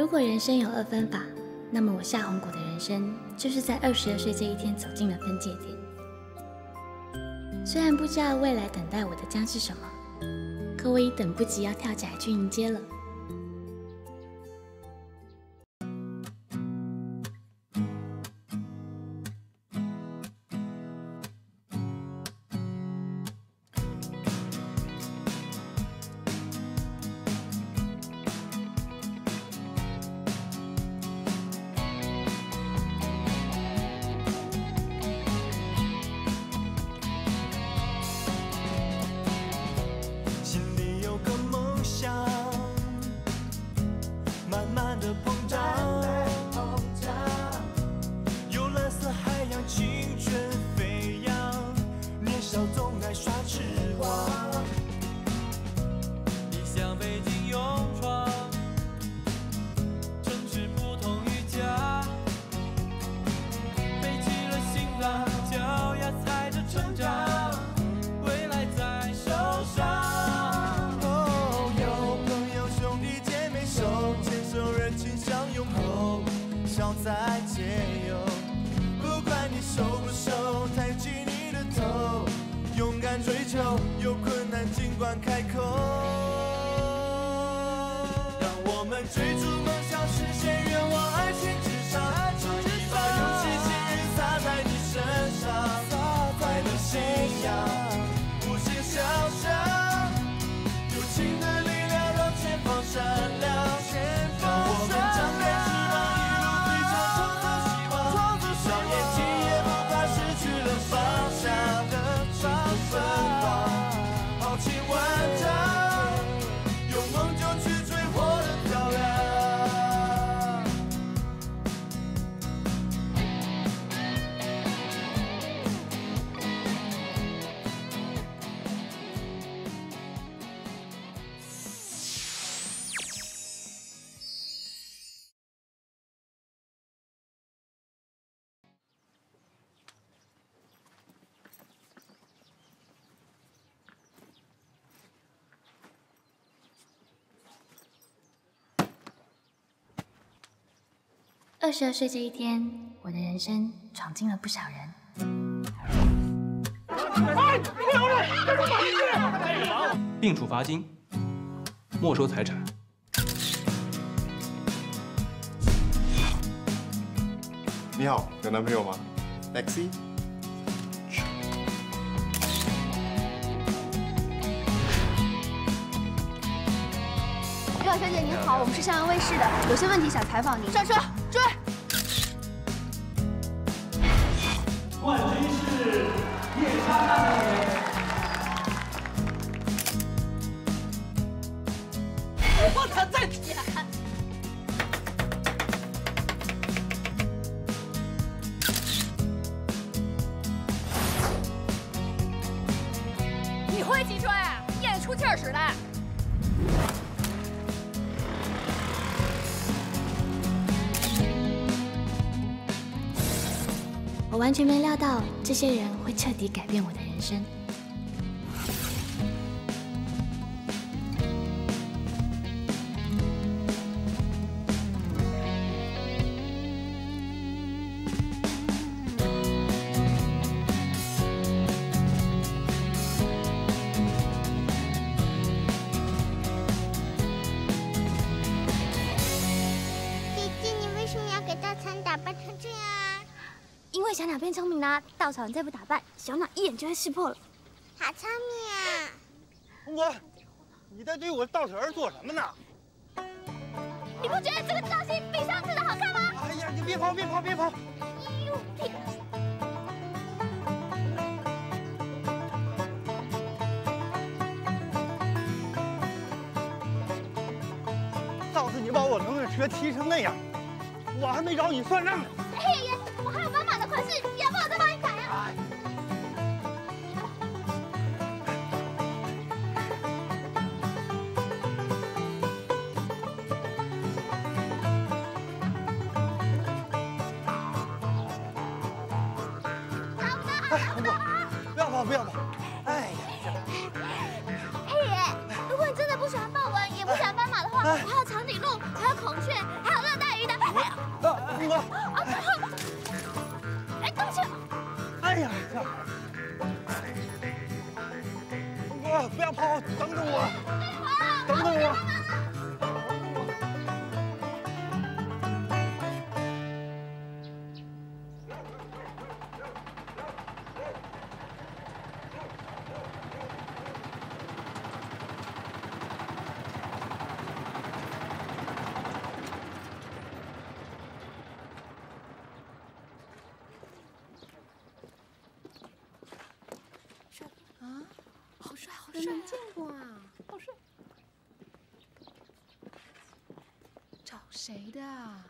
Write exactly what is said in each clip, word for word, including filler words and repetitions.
如果人生有二分法，那么我夏红谷的人生就是在二十二岁这一天走进了分界点。虽然不知道未来等待我的将是什么，可我已等不及要跳起来去迎接了。二十二岁这一天，我的人生闯进了不少人。 哎，不要了，这是法律！ 并处罚金，没收财产。 你好，有男朋友吗 ？Lexi。 刘小姐您好，我们是校园卫视的，有些问题想采访您。上车，追！ 冠军是叶莎莎小姐。 不能再舔！你会骑车呀？演出气儿使的。 我完全没料到这些人会彻底改变我的人生。 姐姐，你为什么要给稻草人打扮成这样啊？ 因为小鸟变聪明啦，稻草人再不打扮，小鸟一眼就会识破了。 好聪明啊！ 我，你在对我稻草人做什么呢？ 你不觉得这个造型比上次的好看吗？ 哎呀，你别跑，别跑，别跑！ 哎呦，别！ 上次你把我农用车踢成那样，我还没找你算账呢。 哎爷爷，我还有满满的款式，也不好再帮你改啊。 不要跑，不要跑！哎呀， 黑爷，如果你真的不喜欢豹纹，也不喜欢斑马的话，我还有长颈鹿，还有孔雀，还有哎呀，红果，不要跑，等等我，等等我。 好帅，好帅！没见过啊，好帅！找谁的啊？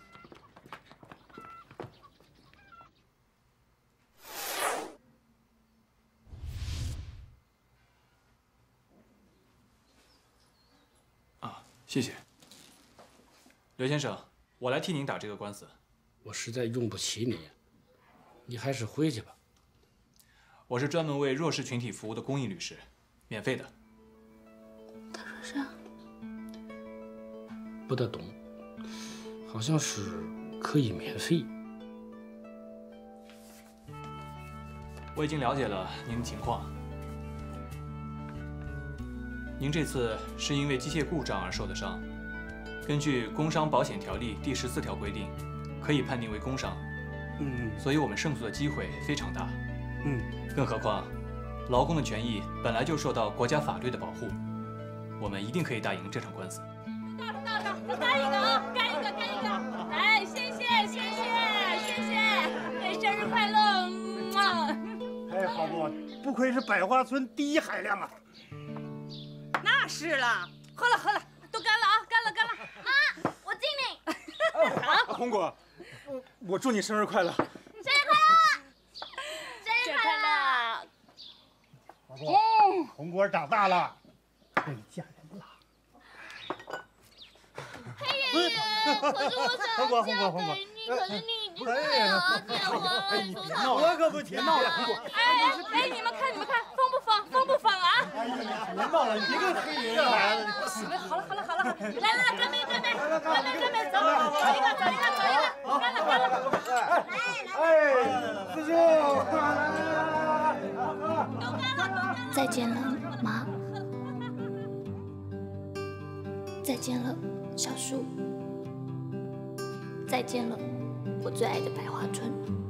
啊，谢谢，刘先生，我来替您打这个官司。 我实在用不起你，你还是回去吧。 我是专门为弱势群体服务的公益律师，免费的。 他说啥？ 不大懂，好像是可以免费。 我已经了解了您的情况。您这次是因为机械故障而受的伤，根据《工伤保险条例》第十四条规定，可以判定为工伤。 嗯， 所以我们胜诉的机会非常大。 嗯， 更何况，劳工的权益本来就受到国家法律的保护，我们一定可以打赢这场官司。 到了到了，再干一个啊，干一个干一个！来，谢谢谢谢谢谢，哎，生日快乐！啊！ 哎，好不，不愧是百花村第一海量啊！ 那是了，喝了喝了，都干了啊，干了干了啊！我敬你。 好，红果，我我祝你生日快乐！ 生日快乐！生日快乐！ 好不，红果长大了，可以嫁人了。 黑爷爷，可是我想要嫁给你，可是你已经太了解我了，你说他我可不提闹了，红果。 哎哎，你们看你们看，疯不疯？疯不疯啊？ 哎呀，别闹了，你别跟黑爷爷来了。 行了，好了好了好了，来来来，干杯干杯，干杯干杯，走走一个走一个走一个，干了干了。 哎，师兄，来来来来来， 都干了都干了。 再见了，妈。再见了，小树。再见了，我最爱的百花村。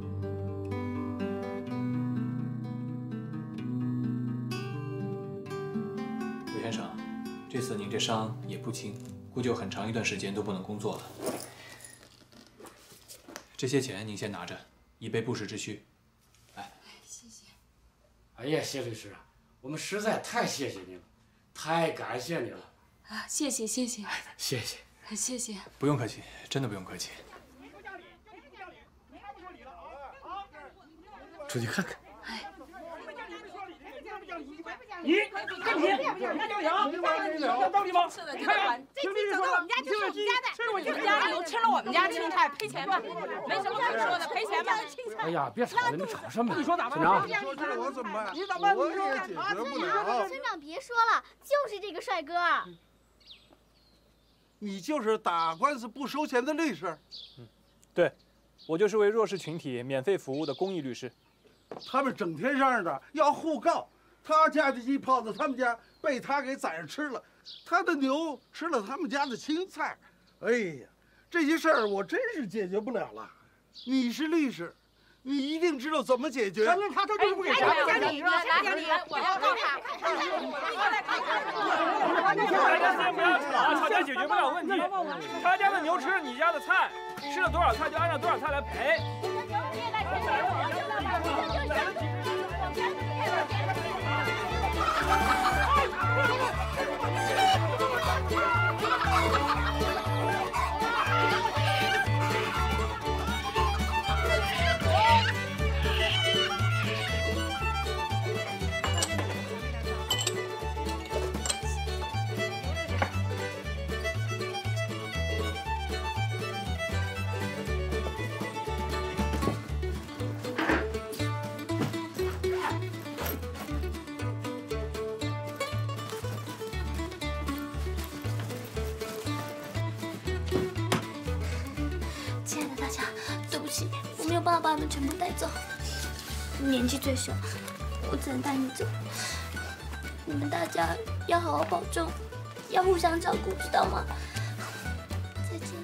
刘先生，这次您这伤也不轻，估计有很长一段时间都不能工作了。这些钱您先拿着，以备不时之需。来， 谢谢。 哎呀，谢律师，我们实在太谢谢你了，太感谢你了。 啊，谢谢谢谢， 谢谢， 谢谢。 不用客气，真的不用客气。 出去看看。 你跟你人家养，有道理吗？ 是的，你看，这鸡走到我们家就是我们家的，你们家牛吃了我们家青菜，赔钱吧？没什么可说的，赔钱吧。 哎呀，别吵了，你吵什么？ 你说咋办？ 说这我怎么办？ 你咋办？ 我也解决不了。 村长别说了，就是这个帅哥。 你就是打官司不收钱的律师？ 嗯，对，我就是为弱势群体免费服务的公益律师。 他们整天嚷着要互告，他家的鸡跑到他们家，被他给宰着吃了，他的牛吃了他们家的青菜。哎呀，这些事儿我真是解决不了了。你是律师，你一定知道怎么解决。 反正他这就是不给钱。 讲你，讲你，我要告他。 大家先不要吵，吵架解决不了问题。他家的牛吃了你家的菜，吃了多少菜就按照多少菜来赔。 亲爱的大家，对不起，我没有办法把你们全部带走。 年纪最小，我只能带你走。你们大家要好好保重，要互相照顾，知道吗？再见。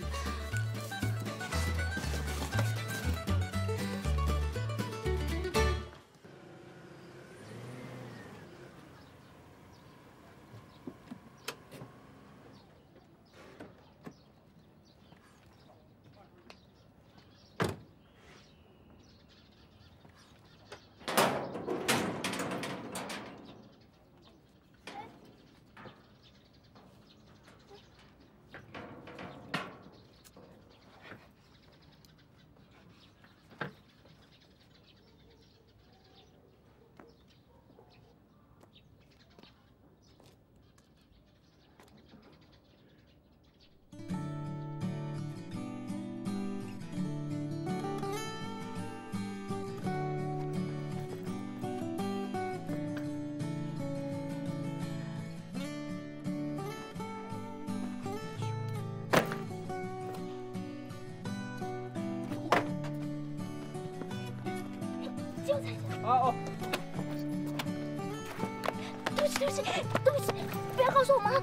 哦哦， 对不起，对不起，对不起，不要告诉我妈。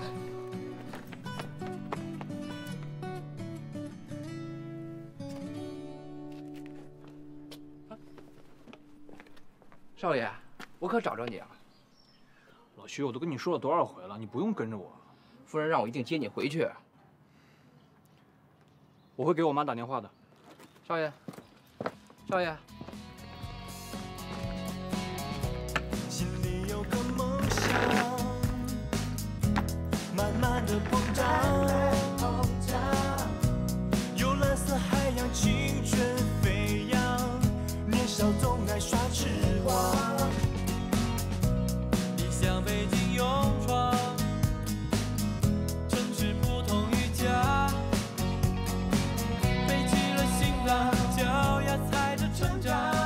少爷，我可找着你了。 老徐，我都跟你说了多少回了，你不用跟着我。 夫人让我一定接你回去。 我会给我妈打电话的。 少爷，少爷。 心里有个梦想，慢慢的膨胀，有蓝色海洋，青春飞扬，年少总爱耍痴话，你向北京勇闯，城市不同于家，背起了行囊，脚丫踩着成长。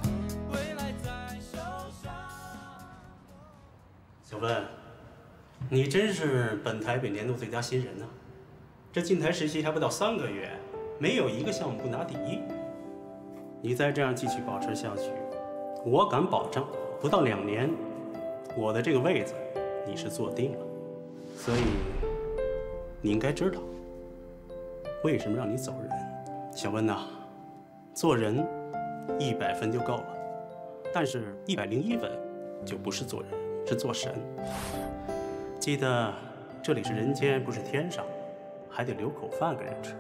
小文，你真是本台北年度最佳新人呐！这进台实习还不到三个月，没有一个项目不拿第一。你再这样继续保持下去，我敢保证，不到两年，我的这个位子你是坐定了。所以，你应该知道，为什么让你走人。小文呐，做人一百分就够了，但是一百零一分就不是做人。 是做神，记得这里是人间，不是天上，还得留口饭给人吃。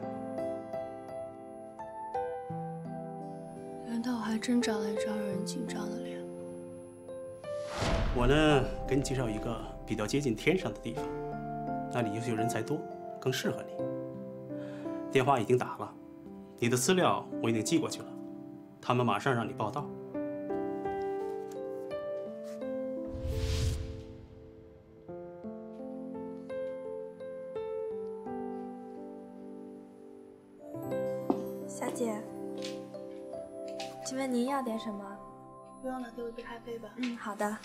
难道我还真长了一张让人紧张的脸？ 我呢，给你介绍一个比较接近天上的地方，那里优秀人才多，更适合你。电话已经打了，你的资料我已经寄过去了，他们马上让你报到。 小姐，请问您要点什么？ 不用了，给我一杯咖啡吧。 嗯，好的。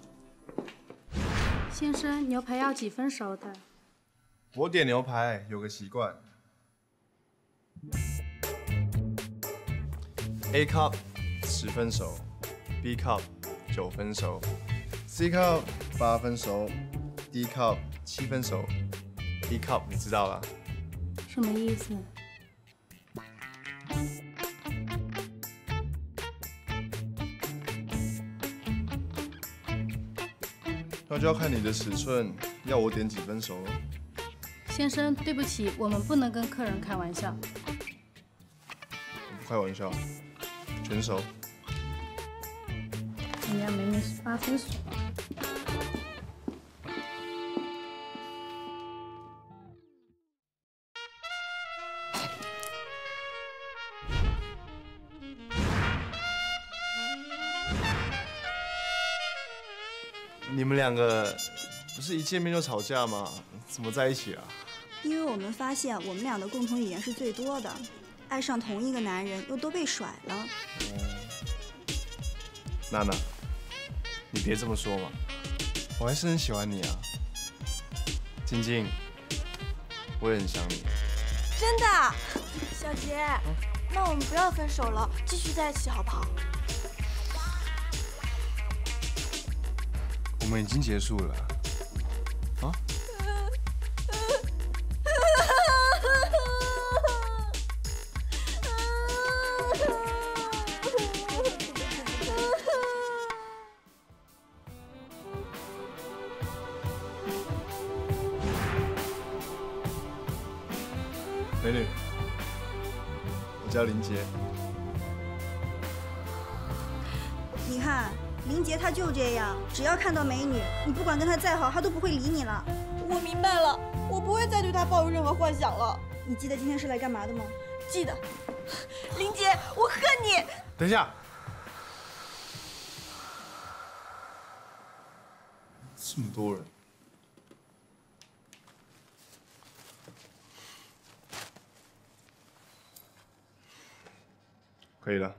先生，牛排要几分熟的？ 我点牛排有个习惯 ，A cup 十分熟 ，B cup 九分熟 ，C cup 八分熟 ，D cup 七分熟 ，E cup 你知道了？ 什么意思？ 那就要看你的尺寸，要我点几分熟了。 先生，对不起，我们不能跟客人开玩笑。 不开玩笑，全熟。 人家明明是八分熟。 你们两个不是一见面就吵架吗？怎么在一起啊？ 因为我们发现我们俩的共同语言是最多的，爱上同一个男人又都被甩了。 娜娜，你别这么说嘛，我还是很喜欢你啊。静静，我也很想你。 真的，小杰，那我们不要分手了，继续在一起好不好？ 们已经结束了。啊？美女，我叫林杰。 你看，林杰他就这样，只要看到美女，你不管跟他再好，他都不会理你了。 我明白了，我不会再对他抱有任何幻想了。 你记得今天是来干嘛的吗？ 记得。林杰，我恨你。 等一下，这么多人。 可以了。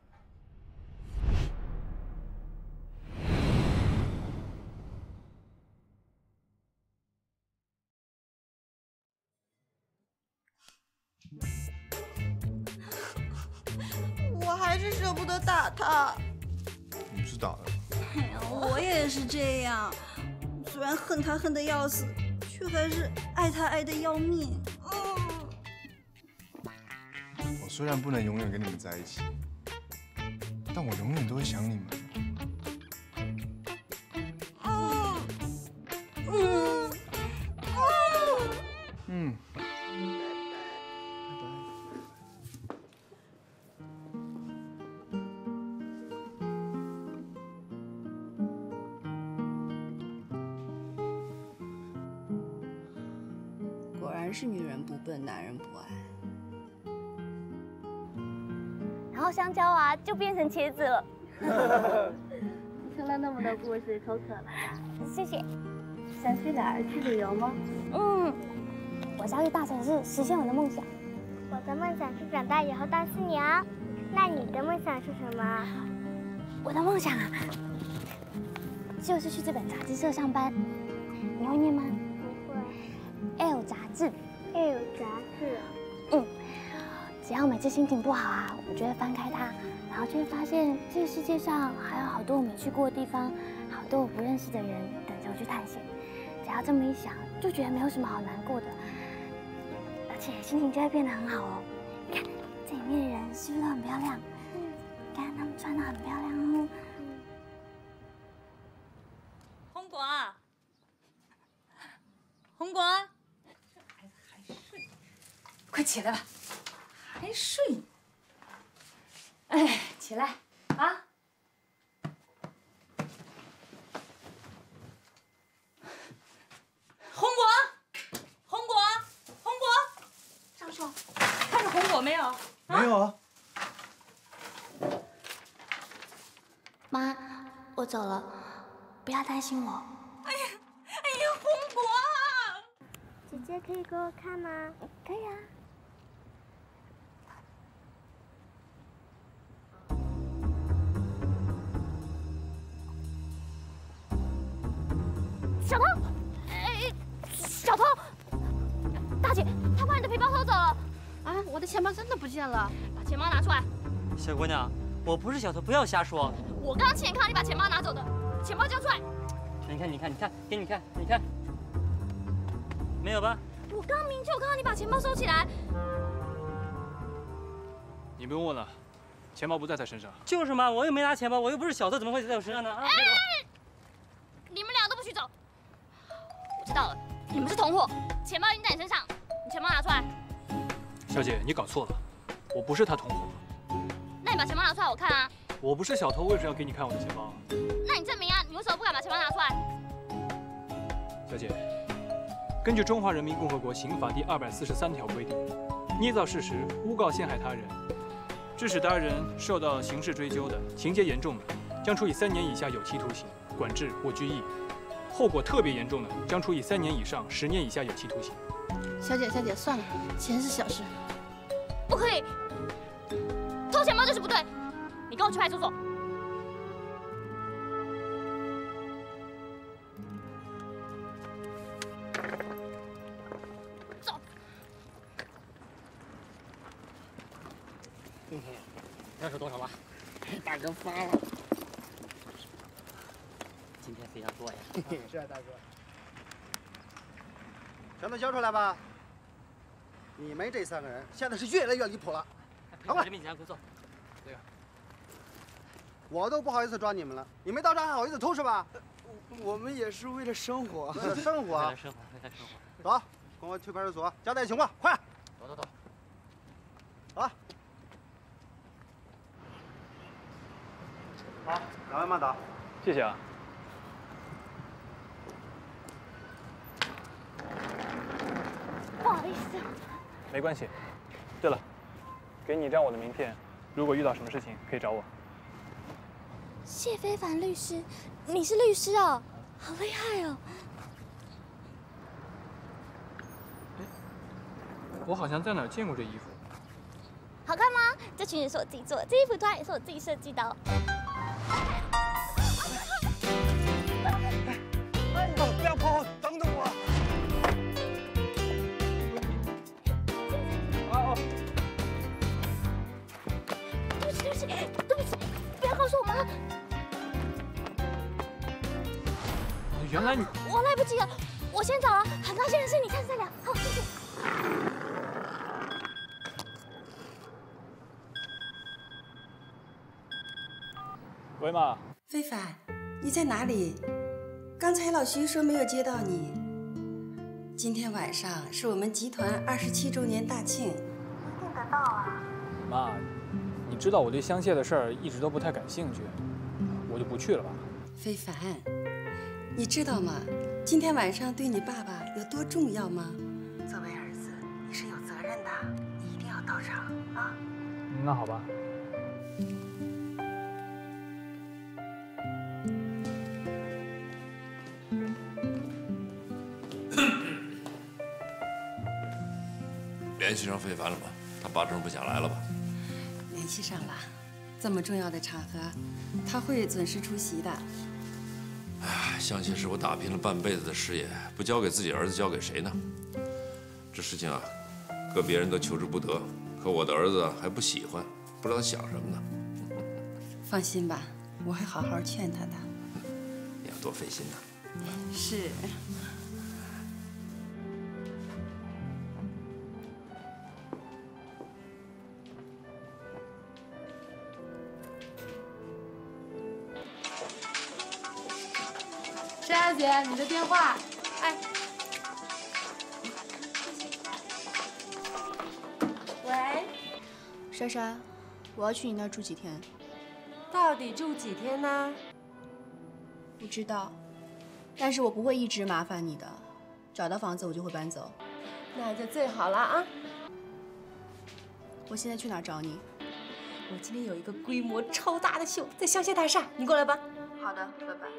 我还是舍不得打他。 你不是打了？ 哎呀，我也是这样，虽然恨他恨得要死，却还是爱他爱得要命。嗯。 我虽然不能永远跟你们在一起，但我永远都会想你们。 嗯嗯嗯。 果然是女人不笨，男人不爱。 然后香蕉啊就变成茄子了。 听了那么多故事，口渴了。 谢谢。 想去哪儿？去旅游吗？ 嗯，我想去大城市实现我的梦想。 我的梦想是长大以后当新娘。那你的梦想是什么？ 我的梦想啊，就是去这本杂志社上班。你会念吗？ 不会。 L 杂志。 L 杂志。 嗯。 只要每次心情不好啊，我就会翻开它，然后就会发现这个世界上还有好多我没去过的地方，好多我不认识的人等着我去探险。只要这么一想，就觉得没有什么好难过的，而且心情就会变得很好哦。你看这里面的人是不是都很漂亮？嗯，看他们穿得很漂亮哦。 红果，红果，这孩子还睡，快起来吧。 还睡？哎，起来啊！红果，红果，红果，张硕，看着红果没有？ 没有啊。 妈，我走了，不要担心我。 哎呀，哎呀，红果， 姐姐可以给我看吗？ 可以啊。 小偷！哎，小偷！大姐，他把你的皮包偷走了。 啊，我的钱包真的不见了。 把钱包拿出来。 小姑娘，我不是小偷，不要瞎说。 我刚刚亲眼看到你把钱包拿走的，钱包交出来。 你看，你看，你看，给你看，你看，没有吧？ 我刚明确有看到你把钱包收起来。 你不用问了，钱包不在他身上。 就是嘛，我又没拿钱包，我又不是小偷，怎么会在我身上呢？啊！ 哎，你们俩都不许走。 我知道了，你们是同伙，钱包已经在你身上，你钱包拿出来。 小姐，你搞错了，我不是他同伙。 那你把钱包拿出来我看啊。 我不是小偷，为什么要给你看我的钱包？ 那你证明啊，你为什么不敢把钱包拿出来？ 小姐，根据《中华人民共和国刑法》第二百四十三条规定，捏造事实、诬告陷害他人，致使他人受到刑事追究的，情节严重的，将处以三年以下有期徒刑、管制或拘役。 后果特别严重的，将处以三年以上十年以下有期徒刑。 小姐，小姐，算了，钱是小事。 不可以，偷钱包就是不对。你跟我去派出所。走。 今天要收多少吧？大哥发了。 今天非常多呀。 是啊，大哥。全都交出来吧。你们这三个人现在是越来越离谱了。 赔款人民警察工作。这个。 我都不好意思抓你们了，你们到这还好意思偷是吧？ 我们也是为了生活。 为了生活。 为了生活，为了生活。 走，跟我去派出所交代情况，快！ 走走走。 走。好，两位慢走。 谢谢啊。 不好意思。 没关系。对了，给你一张我的名片，如果遇到什么事情可以找我。 谢非凡律师，你是律师哦，好厉害哦！ 我好像在哪儿见过这衣服。 好看吗？这裙子是我自己做的，这衣服当然也是我自己设计的哦。 哎，不要跑，等等我。 哦。 对不起，对不起，对不起，不要告诉我妈。 原来你…… 我来不及了，我先走了。很高兴认识你，下次再聊。好，谢谢。 喂，妈。 非凡，你在哪里？刚才老徐说没有接到你。今天晚上是我们集团二十七周年大庆，一定得到啊。 妈，你知道我对香榭的事儿一直都不太感兴趣，我就不去了吧。 非凡，你知道吗？今天晚上对你爸爸有多重要吗？作为儿子，你是有责任的，你一定要到场啊。 那好吧。 联系上非凡了吗？他八成不想来了吧？ 联系上了，这么重要的场合，他会准时出席的。 哎，相信是我打拼了半辈子的事业，不交给自己儿子，交给谁呢？这事情啊，搁别人都求之不得，可我的儿子还不喜欢，不知道他想什么呢。 放心吧，我会好好劝他的。 你要多费心呐。 是。 珊姐，你的电话。哎。 喂，珊珊，我要去你那儿住几天。 到底住几天呢？ 不知道，但是我不会一直麻烦你的。找到房子我就会搬走。 那就最好了啊！ 我现在去哪儿找你？ 我今天有一个规模超大的秀，在香榭大厦，你过来吧。 好的，拜拜。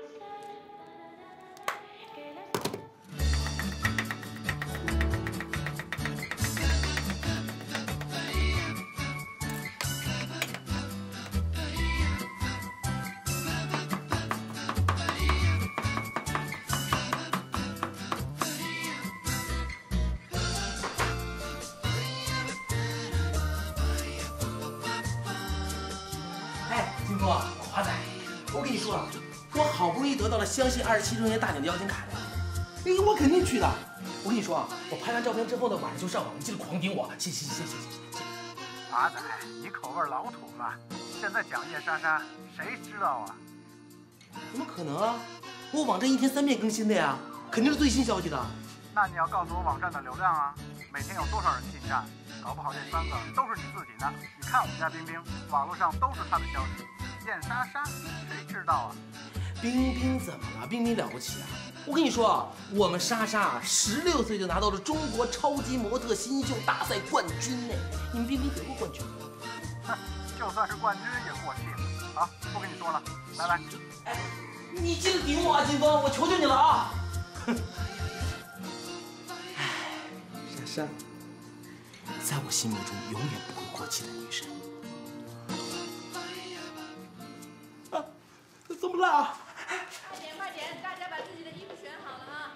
华仔，我跟你说啊，我好不容易得到了香榭二十七周年大奖的邀请卡了，哎，我肯定去的。我跟你说啊，我拍完照片之后呢，晚上就上网，你记得狂顶我，谢谢谢谢谢谢谢谢。 华仔，你口味老土了，现在讲叶莎莎，谁知道啊？ 怎么可能啊？我网站一天三遍更新的呀，肯定是最新消息的。 那你要告诉我网站的流量啊，每天有多少人进站？搞不好这三个都是你自己的。你看我们家冰冰，网络上都是她的消息。燕莎莎，谁知道啊？ 冰冰怎么了？冰冰了不起啊！我跟你说啊，我们莎莎十六岁就拿到了中国超级模特新秀大赛冠军呢。你们冰冰得过冠军吗？ 哼，就算是冠军也过气了。好，不跟你说了，拜拜。 哎，你记得顶我啊，金峰，我求求你了啊！哼。哎，莎莎，在我心目中永远不会过气的女神。啊，怎么了？ 快点快点，大家把自己的衣服选好了啊！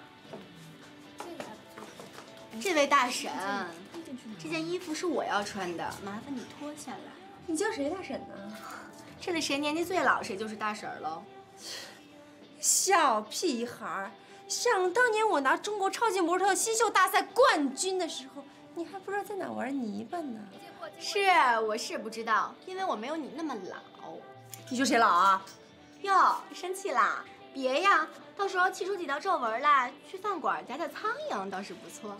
这位大婶，这件衣服是我要穿的，麻烦你脱下来。 你叫谁大婶呢？ 这里谁年纪最老，谁就是大婶喽。 小屁孩儿，想当年我拿中国超级模特新秀大赛冠军的时候，你还不知道在哪玩泥巴呢。 是，我是不知道，因为我没有你那么老。 你说谁老啊？ 哟，生气啦？别呀，到时候气出几道皱纹来，去饭馆夹夹苍蝇倒是不错。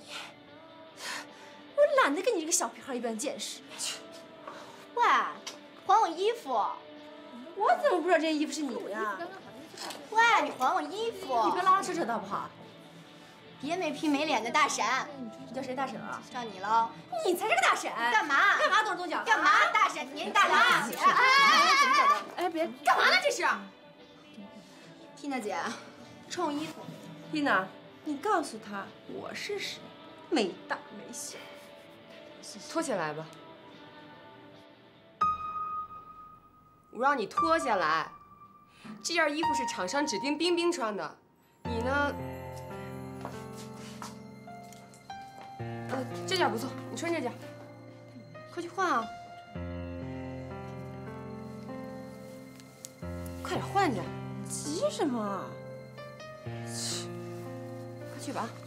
我懒得跟你这个小屁孩一般见识。 喂，还我衣服！ 我怎么不知道这件衣服是你的呀？ 喂，你还我衣服！ 你别拉扯扯好不好？ 别没皮没脸的大婶！ 你叫谁大婶啊？ 叫你喽！ 你才是个大婶！ 干嘛？ 干嘛动手动脚？ 干嘛？大婶年纪大了， 哎哎，怎么搞的？哎，别干嘛呢？这是！ 缇娜姐，冲衣服。 缇娜，你告诉他我是谁，没大没小。 脱下来吧。我让你脱下来。这件衣服是厂商指定冰冰穿的，你呢？呃，这件不错，你穿这件。快去换啊！快点换着。 急什么？ 快去吧。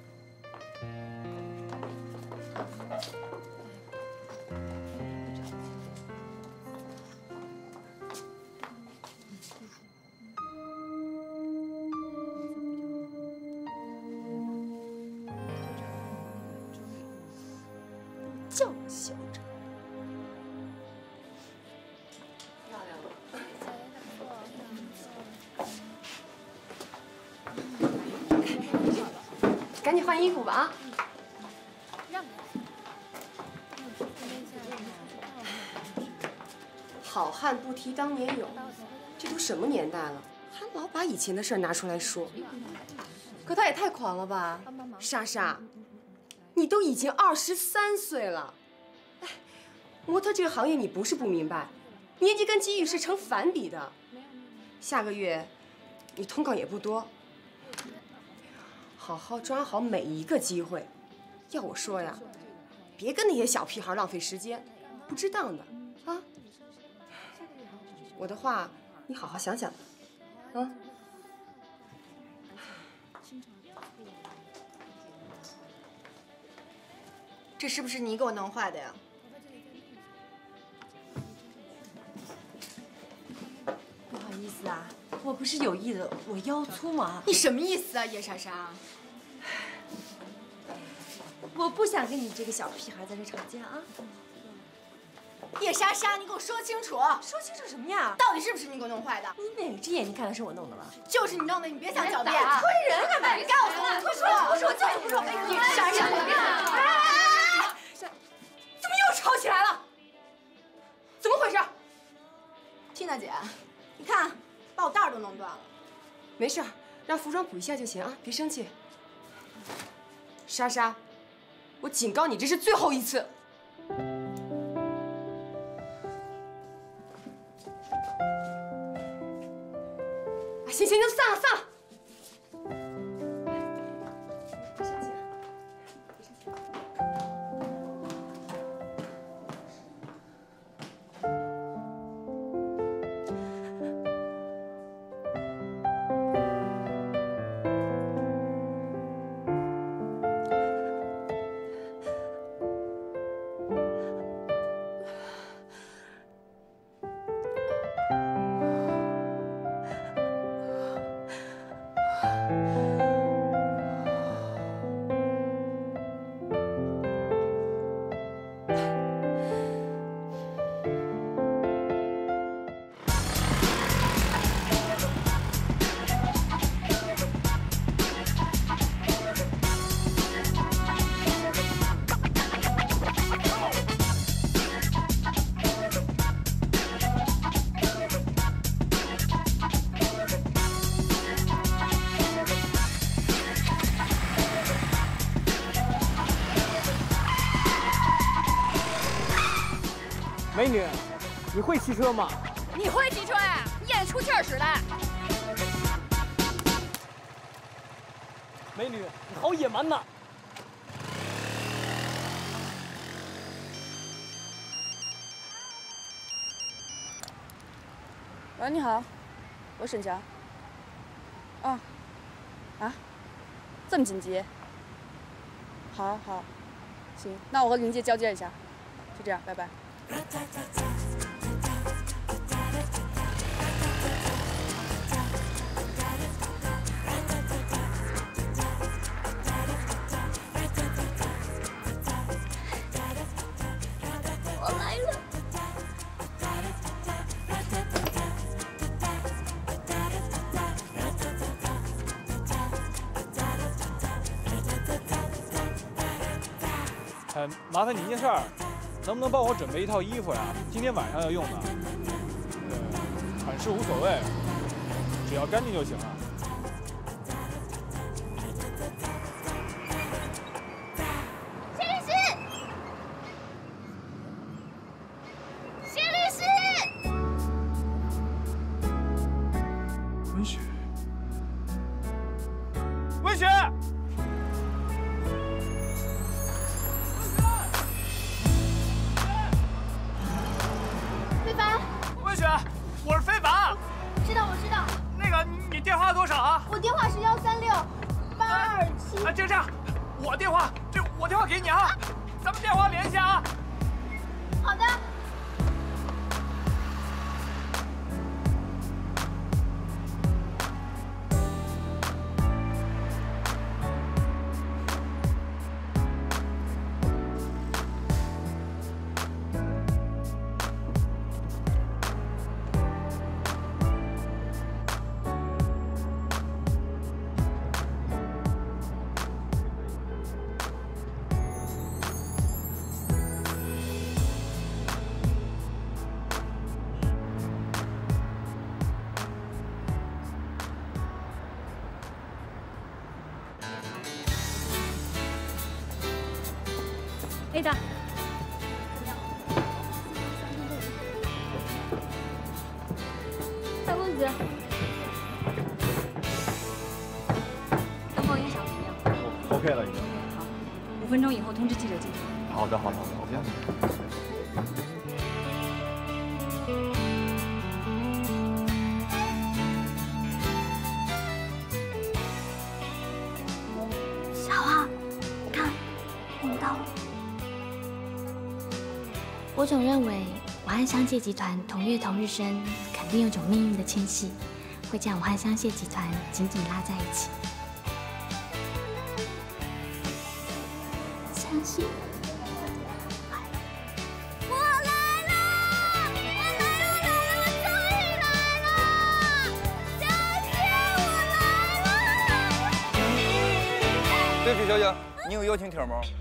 叫嚣着。 赶紧换衣服吧啊！好汉不提当年勇，这都什么年代了，还老把以前的事儿拿出来说。可他也太狂了吧！莎莎，你都已经二十三岁了，哎，模特这个行业你不是不明白，年纪跟机遇是成反比的。下个月你通告也不多。好好抓好每一个机会，要我说呀，别跟那些小屁孩浪费时间，不值当的啊！我的话，你好好想想，啊！ 这是不是你给我弄坏的呀？ 不好意思啊，我不是有意的，我腰粗嘛。 你什么意思啊，叶莎莎？ 我不想跟你这个小屁孩在这吵架啊！ 叶莎莎，你给我说清楚！ 说清楚什么呀？ 到底是不是你给我弄坏的？ 你哪只眼睛看的是我弄的了？ 就是你弄的，你别想狡辩啊！ 推人干嘛？ 你告诉我， 不说不说就是不说！ 叶莎莎， 哎，怎么又吵起来了？怎么回事？ 缇娜姐，你看，把我带儿都弄断了。 没事，让服装补一下就行啊，别生气。莎莎，我警告你，这是最后一次。行行行，散了散了。 美女，你会骑车吗？ 你会骑车呀？你眼出气儿似的。 美女，你好野蛮呐！ 喂，你好，我沈强。 啊，啊，这么紧急？好，好，行，那我和林杰交接一下，就这样，拜拜。 我来了。 呃，麻烦你一件事儿，能不能帮我准备一套衣服呀？今天晚上要用的。呃，款式无所谓，只要干净就行了。 谢律师，谢律师， 温雪，温雪。 温雪，我是非凡。 知道，我知道。 那个，你你电话多少啊？ 我电话是幺三六八二七。 啊，这这样，我电话，这我电话给你啊，咱们电话联系啊。 好的。 A 大， 大公子，灯光音响怎么样 ？OK 了，已经。 好，五分钟以后通知记者进场。 好的，好的，好的，我这样子。 我总认为我和香榭集团同月同日生，肯定有种命运的牵系，会将我和香榭集团紧紧拉在一起。相信我来了，我来了，我来了，我终于来了！香榭，我来了！ 对不起，小姐，你有邀请帖吗？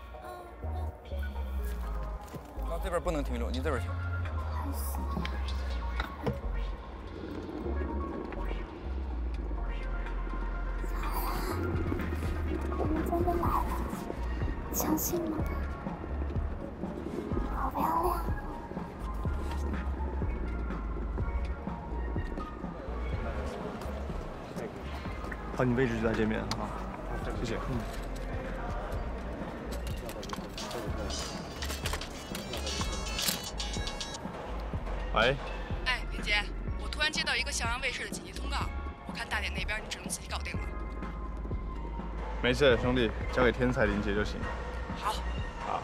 这边不能停留，你这边停。 我们真的来了，相信吗？好漂亮！ 好，你位置就在这边啊，谢谢。嗯。 喂， 哎，林杰，我突然接到一个襄阳卫视的紧急通告，我看大典那边你只能自己搞定了。 没事，兄弟，交给天才林杰就行。 好。 好。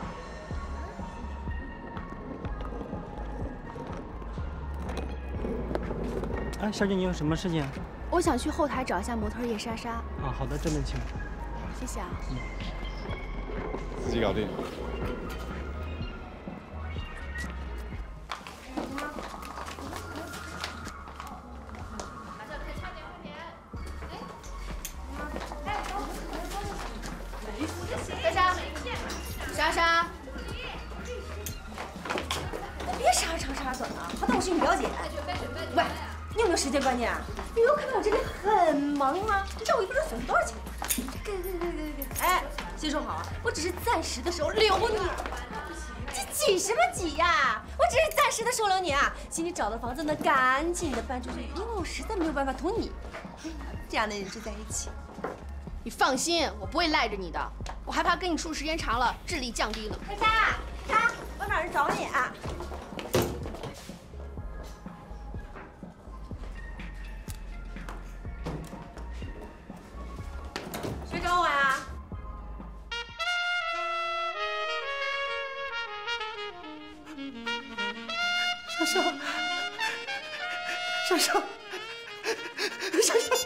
哎，小姐，你有什么事情？ 我想去后台找一下模特叶莎莎。 啊，好的，这边请。 谢谢啊。 嗯。 自己搞定。 莎莎， 别傻傻傻等啊！好歹我是你表姐。喂，你有没有时间观念啊？你没有看到我这里很忙吗？你知道我一分钟损失多少钱？给给给给给！哎，先说好啊，我只是暂时的收留你。这挤什么挤呀？我只是暂时的收留你啊！请你找到房子呢，赶紧的搬出去，因为我实在没有办法同你这样的人质在一起。 你放心，我不会赖着你的。我还怕跟你处时间长了，智力降低呢。 莎莎，莎，我找人找你啊！ 莎莎，莎莎。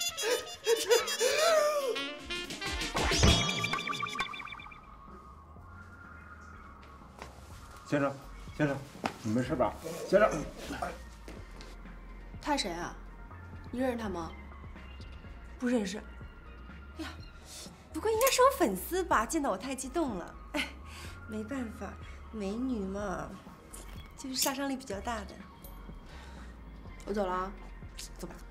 先生，先生，你没事吧？先生， 他谁啊？你认识他吗？ 不认识。哎呀，不过应该是我粉丝吧？见到我太激动了。哎，没办法，美女嘛，就是杀伤力比较大的。 我走了啊， 走吧。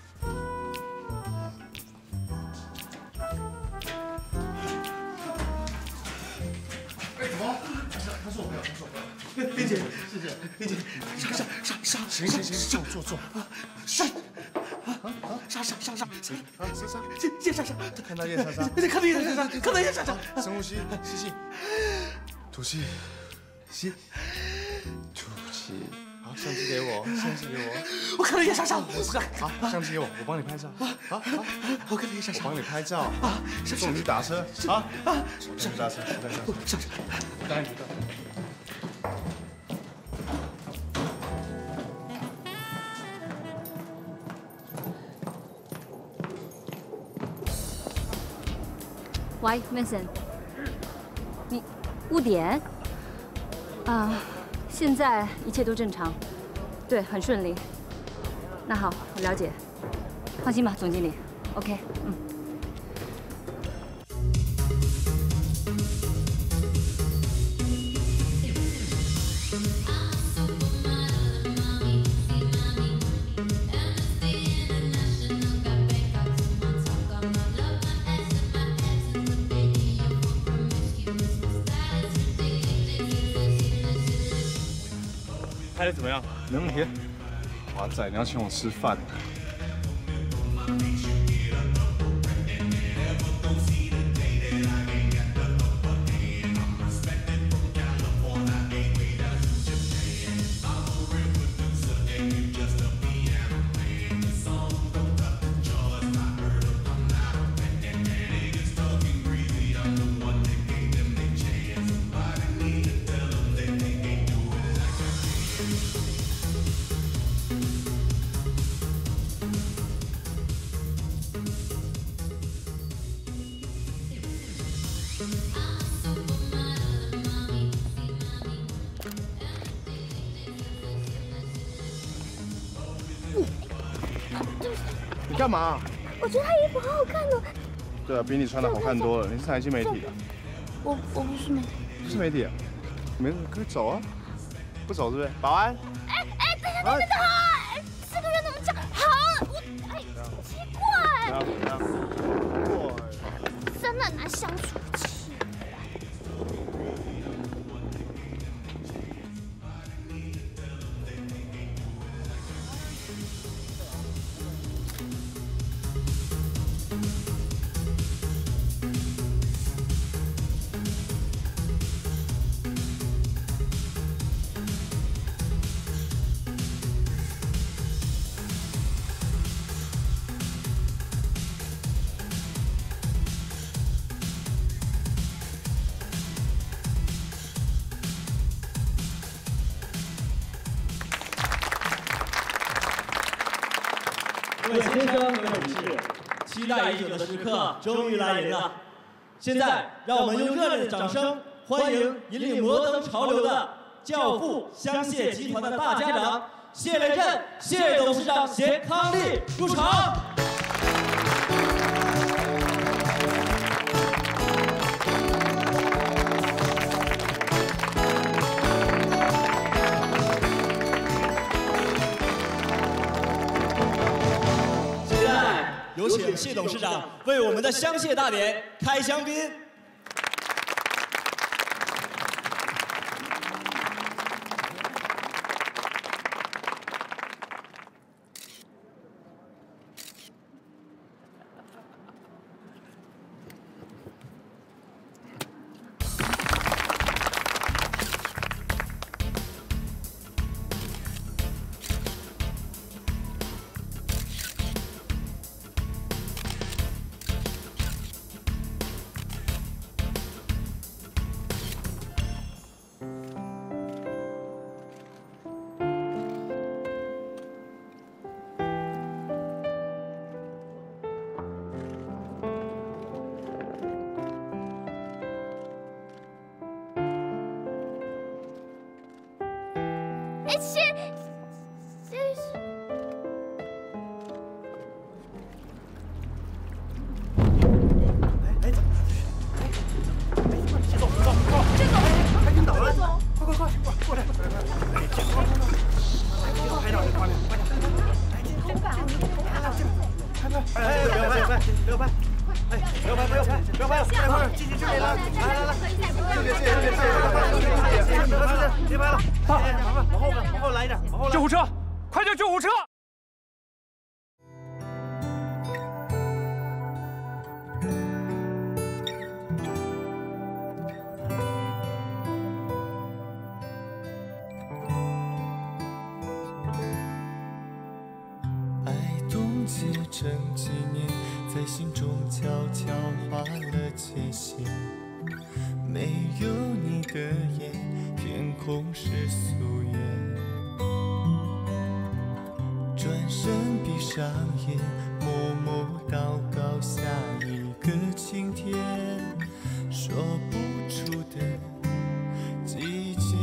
哎，怎么了？他是我朋友，他是我朋友。林姐，是是，林姐，莎莎莎莎， 行行行，坐坐坐。 莎啊啊，莎莎莎莎， 啊莎莎， 叶莎莎， 看到叶莎莎， 对，看到叶莎莎，看到叶莎莎。 深呼吸，吸气，吐气，吸，吐气。好，相机给我，相机给我。 我看到叶莎莎， 好，相机给我，我帮你拍照。好，好， 我看到叶莎莎， 我帮你拍照。啊，送你去打车。好，啊，我去打车，我打车。 莎莎， 我带你去打。 喂 ，Mason， 你误点？啊，现在一切都正常，对，很顺利。那好，我了解。放心吧，总经理。OK， 嗯。 拍的怎么样？没问题。华仔，你要请我吃饭。你干嘛？ 我觉得他衣服好好看哦。 对啊，比你穿的好看多了。你是哪一期媒体的？ 我我不是媒体。 不是媒体？没事，可以走啊。不走是不是？保安。 哎哎，等一下，等一下，哎，这个人怎么这样？好，我哎，奇怪。 不要不要。 真的很难相处起来。 各位先生、各位女士，期待已久的时刻终于来临了。现在，让我们用热烈的掌声欢迎引领摩登潮流的教父香榭集团的大家长谢雷震、谢董事长携康利入场。 有请谢董事长为我们的香榭大典开香槟。 气，真是。 哎，怎么了？哎，哎，先走，走，走，先走，哎，领导了，快快快，过过来，过来，哎，走，走，走，哎，领导拍照，快点，快点，哎，头发，拍拍，拍拍，哎，不要拍，不要拍。哎，不要拍，不要拍，不要拍，快快，继续这里了，来来来，谢谢谢谢谢谢谢谢谢谢，别拍了，哎，麻烦往后边，往后来一点，往后来。 救护车，快叫救护车！ 爱冻结成纪念。在心中悄悄画了界限，没有你的夜，天空是素颜。转身闭上眼，默默祷告下一个晴天，说不出的季节。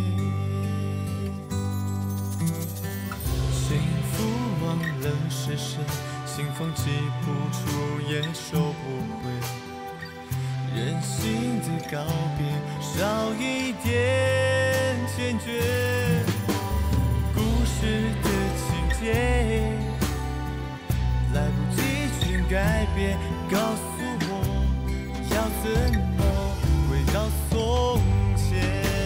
幸福忘了是谁。清风记不住，也收不回，任性的告别，少一点坚决。故事的情节，来不及去改变，告诉我要怎么回到从前。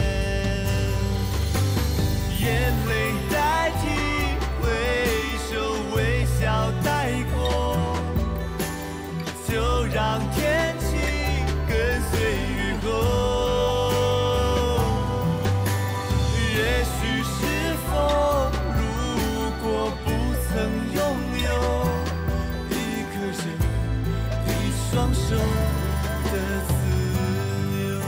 眼泪代替挥手，微笑带过，就让天晴跟随雨后。也许是否如果不曾拥有一颗人，一双手的自由，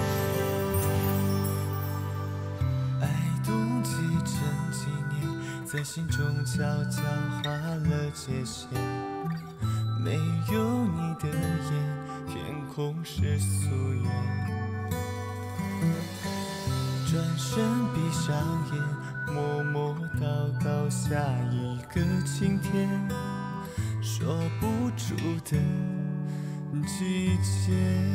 爱冻结成纪念，在心中悄悄画了界限。没有你的夜，天空是素颜。转身闭上眼，默默祷告下一个晴天，说不出的季节，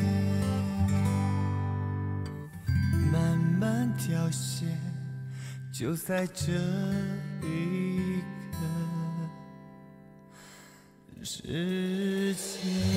慢慢凋谢，就在这一刻。时间。